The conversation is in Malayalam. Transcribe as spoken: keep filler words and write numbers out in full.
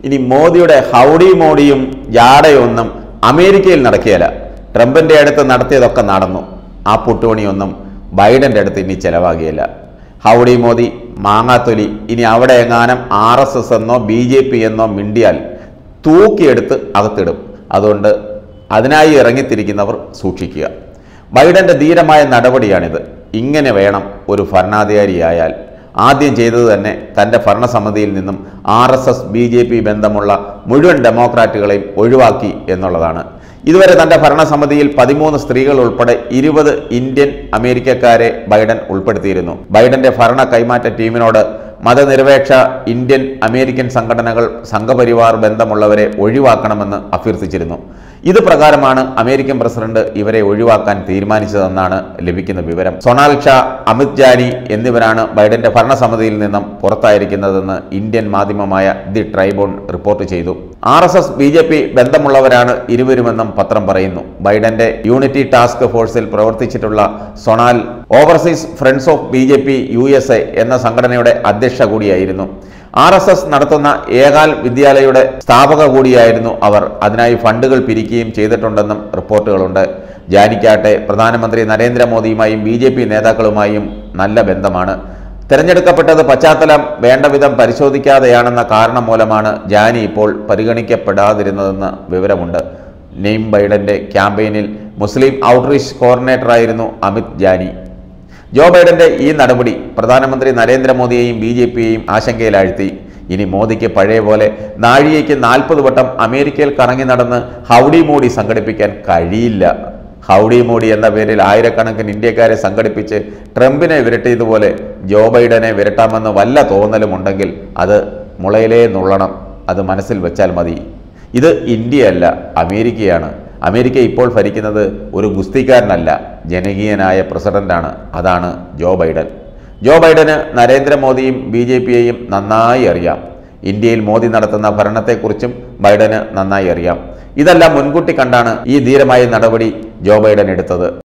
ഇനി മോദിയുടെ ഹൗഡി മോഡിയും ജാടയൊന്നും അമേരിക്കയിൽ നടക്കുകയില്ല. ട്രംപിൻ്റെ അടുത്ത് നടത്തിയതൊക്കെ നടന്നു. ആ പുട്ടുപണിയൊന്നും ബൈഡൻ്റെ അടുത്ത് ഇനി ചിലവാകുകയില്ല. ഹൗഡി മോദി മാങ്ങാത്തൊലി ഇനി അവിടെ എങ്ങാനും ആർ എസ് എസ് എന്നോ ബി ജെ പി എന്നോ മിണ്ടിയാൽ തൂക്കിയെടുത്ത് അകത്തിടും. അതുകൊണ്ട് അതിനായി ഇറങ്ങിത്തിരിക്കുന്നവർ സൂക്ഷിക്കുക. ബൈഡൻ്റെ ധീരമായ നടപടിയാണിത്. ഇങ്ങനെ വേണം ഒരു ഭരണാധികാരിയായാൽ. ആദ്യം ചെയ്തത് തന്നെ തൻ്റെ ഭരണസമിതിയിൽ നിന്നും R S S B J P ബന്ധമുള്ള മുഴുവൻ ഡെമോക്രാറ്റുകളെയും ഒഴിവാക്കി എന്നുള്ളതാണ്. ഇതുവരെ തൻ്റെ ഭരണസമിതിയിൽ പതിമൂന്ന് സ്ത്രീകൾ ഉൾപ്പെടെ ഇരുപത് ഇന്ത്യൻ അമേരിക്കക്കാരെ ബൈഡൻ ഉൾപ്പെടുത്തിയിരുന്നു. ബൈഡന്റെ ഭരണ കൈമാറ്റ ടീമിനോട് മതനിരപേക്ഷ ഇന്ത്യൻ അമേരിക്കൻ സംഘടനകൾ സംഘപരിവാർ ബന്ധമുള്ളവരെ ഒഴിവാക്കണമെന്ന് അഭ്യർത്ഥിച്ചിരുന്നു. ഇത് പ്രകാരമാണ് അമേരിക്കൻ പ്രസിഡന്റ് ഇവരെ ഒഴിവാക്കാൻ തീരുമാനിച്ചതെന്നാണ് ലഭിക്കുന്ന വിവരം. സൊണാൽ ഷാ, അമിത് ജാനി എന്നിവരാണ് ബൈഡന്റെ ഭരണസമിതിയിൽ നിന്നും പുറത്തായിരിക്കുന്നതെന്ന് ഇന്ത്യൻ മാധ്യമമായ ദി ട്രൈബൂൺ റിപ്പോർട്ട് ചെയ്തു. R S S B J P ബന്ധമുള്ളവരാണ് ഇരുവരുമെന്നും പത്രം പറയുന്നു. ബൈഡന്റെ യൂണിറ്റി ടാസ്ക് ഫോഴ്സിൽ പ്രവർത്തിച്ചിട്ടുള്ള Sonal overseas friends of B J P U S A എന്ന സംഘടനയുടെ അധ്യക്ഷ കൂടിയായിരുന്നു. ആർ എസ് എസ് നടത്തുന്ന ഏകാൽ വിദ്യാലയയുടെ സ്ഥാപക കൂടിയായിരുന്നു അവർ. അതിനായി ഫണ്ടുകൾ പിരിക്കുകയും ചെയ്തിട്ടുണ്ടെന്നും റിപ്പോർട്ടുകളുണ്ട്. ജാനിക്കാട്ടെ പ്രധാനമന്ത്രി നരേന്ദ്രമോദിയുമായും ബി ജെ പി നേതാക്കളുമായും നല്ല ബന്ധമാണ്. തെരഞ്ഞെടുക്കപ്പെട്ടത് പശ്ചാത്തലം വേണ്ടവിധം പരിശോധിക്കാതെയാണെന്ന കാരണം മൂലമാണ് ജാനി ഇപ്പോൾ പരിഗണിക്കപ്പെടാതിരുന്നതെന്ന് വിവരമുണ്ട്. നെയിം ബൈഡന്റെ ക്യാമ്പയിനിൽ മുസ്ലിം ഔട്ട്റീച്ച് കോർഡിനേറ്ററായിരുന്നു അമിത് ജാനി. ജോ ബൈഡന്റെ ഈ നടപടി പ്രധാനമന്ത്രി നരേന്ദ്രമോദിയെയും ബി ജെ പിയെയും ആശങ്കയിലാഴ്ത്തി. ഇനി മോദിക്ക് പഴയ പോലെ നാഴികയ്ക്ക് നാൽപ്പത് വട്ടം അമേരിക്കയിൽ കറങ്ങി നടന്ന് ഹൗഡി മോഡി സംഘടിപ്പിക്കാൻ കഴിയില്ല. ഹൗഡി മോഡി എന്ന പേരിൽ ആയിരക്കണക്കിന് ഇന്ത്യക്കാരെ സംഘടിപ്പിച്ച് ട്രംപിനെ വിരട്ടിയതുപോലെ ജോ ബൈഡനെ വിരട്ടാമെന്ന് വല്ല തോന്നലുമുണ്ടെങ്കിൽ അത് മുളയിലേ നുള്ളണം. അത് മനസ്സിൽ വെച്ചാൽ മതി. ഇത് ഇന്ത്യയല്ല, അമേരിക്കയാണ്. അമേരിക്ക ഇപ്പോൾ ഭരിക്കുന്നത് ഒരു ഗുസ്തിക്കാരനല്ല, ജനകീയനായ പ്രസിഡന്റാണ്. അതാണ് ജോ ബൈഡൻ. ജോ ബൈഡന് നരേന്ദ്രമോദിയും ബി ജെ പിയെയും നന്നായി അറിയാം. ഇന്ത്യയിൽ മോദി നടത്തുന്ന ഭരണത്തെക്കുറിച്ചും ബൈഡന് നന്നായി അറിയാം. ഇതെല്ലാം മുൻകൂട്ടി കണ്ടാണ് ഈ ധീരമായ നടപടി ജോ ബൈഡൻ എടുത്തത്.